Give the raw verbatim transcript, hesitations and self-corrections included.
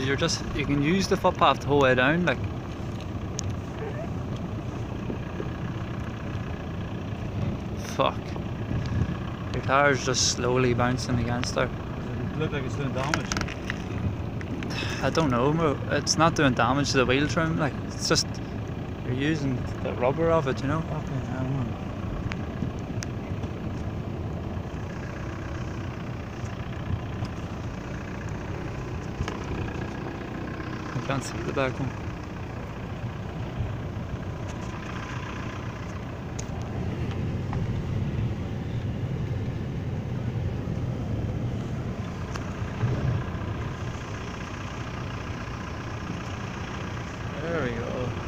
because you're just you can use the footpath the whole way down. Like, fuck, your car's just slowly bouncing against her. Does it look like it's doing damage? I don't know, bro. It's not doing damage to the wheel trim. Like, it's just you're using the rubber of it, you know. Okay, I don't know. I can't see the back one. There we go.